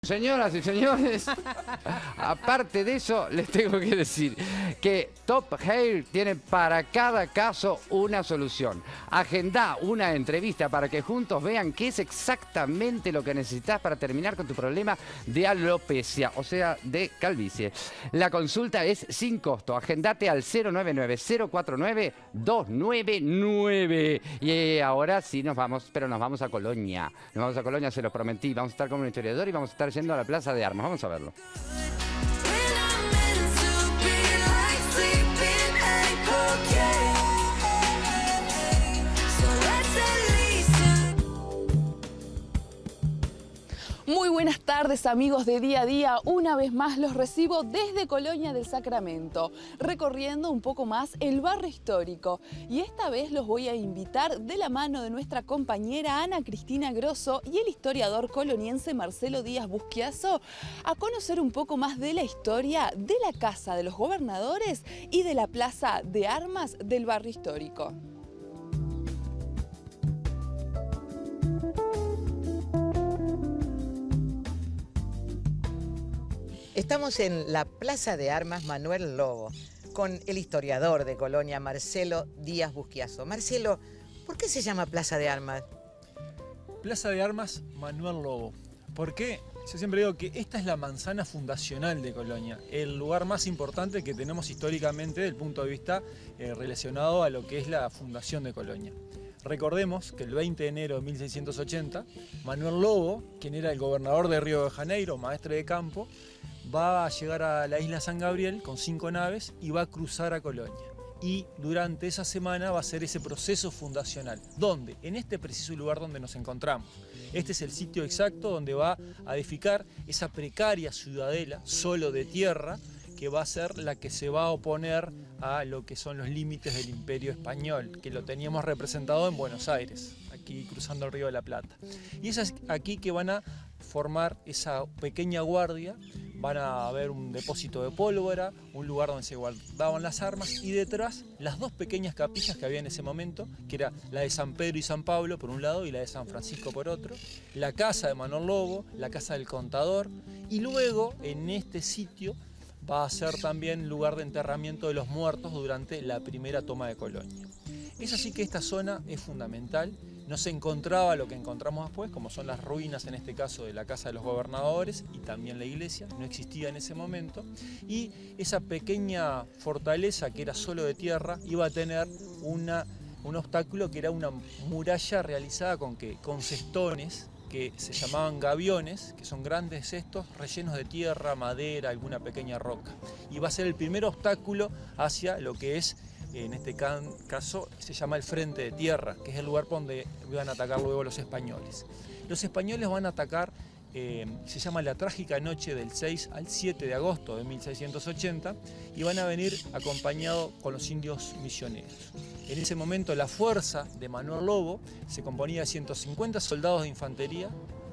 Señoras y señores, aparte de eso, les tengo que decir que Top Hair tiene para cada caso una solución. Agendá una entrevista para que juntos vean qué es exactamente lo que necesitas para terminar con tu problema de alopecia, o sea, de calvicie. La consulta es sin costo. Agendate al 099-049-299. Y ahora sí nos vamos, pero nos vamos a Colonia. Nos vamos a Colonia, se lo prometí. Vamos a estar con un historiador y vamos a estar yendo a la Plaza de Armas. Vamos a verlo. Muy buenas tardes, amigos de Día a Día. Una vez más los recibo desde Colonia del Sacramento, recorriendo un poco más el barrio histórico. Y esta vez los voy a invitar de la mano de nuestra compañera Ana Cristina Grosso y el historiador coloniense Marcelo Díaz Busquiazo a conocer un poco más de la historia de la Casa de los Gobernadores y de la Plaza de Armas del barrio histórico. Estamos en la Plaza de Armas Manuel Lobo con el historiador de Colonia, Marcelo Díaz Busquiazo. Marcelo, ¿por qué se llama Plaza de Armas? Plaza de Armas Manuel Lobo. ¿Por qué? Yo siempre digo que esta es la manzana fundacional de Colonia, el lugar más importante que tenemos históricamente desde el punto de vista relacionado a lo que es la fundación de Colonia. Recordemos que el 20 de enero de 1680, Manuel Lobo, quien era el gobernador de Río de Janeiro, maestre de campo, va a llegar a la isla San Gabriel con 5 naves y va a cruzar a Colonia. Y durante esa semana va a ser ese proceso fundacional. ¿Dónde? En este preciso lugar donde nos encontramos. Este es el sitio exacto donde va a edificar esa precaria ciudadela, solo de tierra, que va a ser la que se va a oponer a lo que son los límites del Imperio Español, que lo teníamos representado en Buenos Aires, aquí cruzando el Río de la Plata. Y es aquí que van a formar esa pequeña guardia, van a haber un depósito de pólvora, un lugar donde se guardaban las armas y detrás las dos pequeñas capillas que había en ese momento, que era la de San Pedro y San Pablo por un lado y la de San Francisco por otro, la casa de Manuel Lobo, la casa del contador y luego en este sitio va a ser también lugar de enterramiento de los muertos durante la primera toma de Colonia. Es así que esta zona es fundamental. No se encontraba lo que encontramos después, como son las ruinas, en este caso, de la Casa de los Gobernadores y también la iglesia, no existía en ese momento. Y esa pequeña fortaleza, que era solo de tierra, iba a tener un obstáculo que era una muralla realizada con cestones, que se llamaban gaviones, que son grandes cestos rellenos de tierra, madera, alguna pequeña roca. Y va a ser el primer obstáculo hacia lo que es, en este caso, se llama el Frente de Tierra, que es el lugar donde van a atacar luego los españoles. Los españoles van a atacar, se llama la trágica noche del 6 al 7 de agosto de 1680, y van a venir acompañados con los indios misioneros. En ese momento la fuerza de Manuel Lobo se componía de 150 soldados de infantería,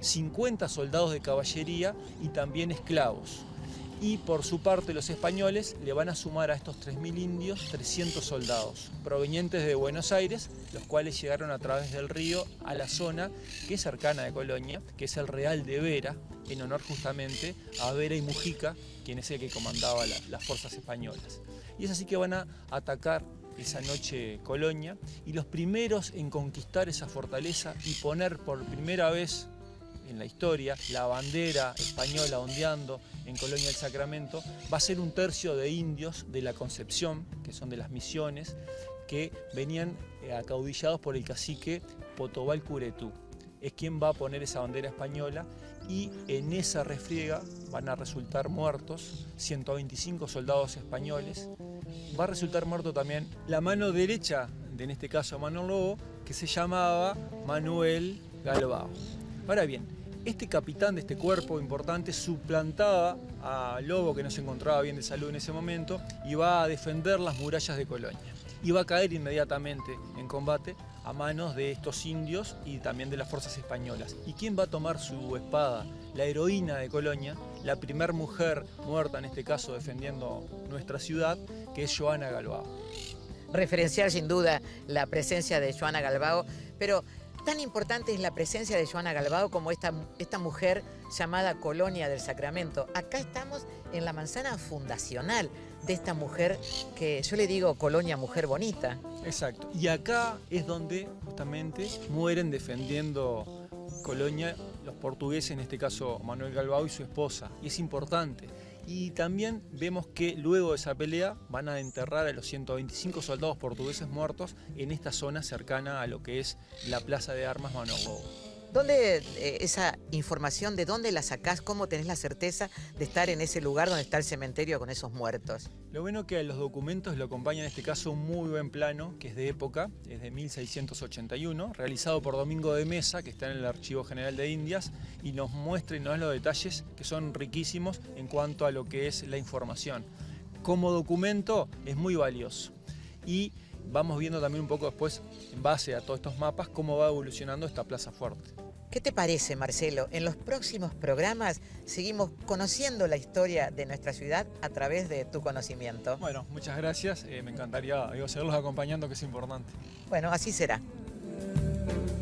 50 soldados de caballería y también esclavos. Y por su parte los españoles le van a sumar a estos 3.000 indios 300 soldados provenientes de Buenos Aires, los cuales llegaron a través del río a la zona que es cercana de Colonia, que es el Real de Vera, en honor justamente a Vera y Mujica, quien es el que comandaba las fuerzas españolas. Y es así que van a atacar esa noche Colonia, y los primeros en conquistar esa fortaleza y poner por primera vez en la historia la bandera española ondeando en Colonia del Sacramento va a ser un tercio de indios de la Concepción, que son de las misiones, que venían acaudillados por el cacique Potobal Curetú. Es quien va a poner esa bandera española, y en esa refriega van a resultar muertos 125 soldados españoles. Va a resultar muerto también la mano derecha, en este caso Manuel Lobo, que se llamaba Manuel Galbao. Ahora bien, este capitán de este cuerpo importante suplantaba a Lobo, que no se encontraba bien de salud en ese momento, y va a defender las murallas de Colonia. Y va a caer inmediatamente en combate a manos de estos indios y también de las fuerzas españolas. ¿Y quién va a tomar su espada? La heroína de Colonia, la primer mujer muerta en este caso defendiendo nuestra ciudad, que es Joana Galbao. Referenciar sin duda la presencia de Joana Galbao, pero tan importante es la presencia de Joana Galbao como esta mujer llamada Colonia del Sacramento. Acá estamos en la manzana fundacional de esta mujer que yo le digo Colonia Mujer Bonita. Exacto. Y acá es donde justamente mueren defendiendo Colonia los portugueses, en este caso Manuel Galbao y su esposa. Y es importante. Y también vemos que luego de esa pelea van a enterrar a los 125 soldados portugueses muertos en esta zona cercana a lo que es la Plaza de Armas Manuel Lobo. ¿Dónde esa información, de dónde la sacás? ¿Cómo tenés la certeza de estar en ese lugar donde está el cementerio con esos muertos? Lo bueno que a los documentos lo acompaña en este caso un muy buen plano, que es de época, es de 1681, realizado por Domingo de Mesa, que está en el Archivo General de Indias, y nos muestra y nos da los detalles que son riquísimos en cuanto a lo que es la información. Como documento es muy valioso. Y vamos viendo también un poco después, en base a todos estos mapas, cómo va evolucionando esta Plaza Fuerte. ¿Qué te parece, Marcelo? En los próximos programas seguimos conociendo la historia de nuestra ciudad a través de tu conocimiento. Bueno, muchas gracias. Me encantaría seguirlos acompañando, que es importante. Bueno, así será.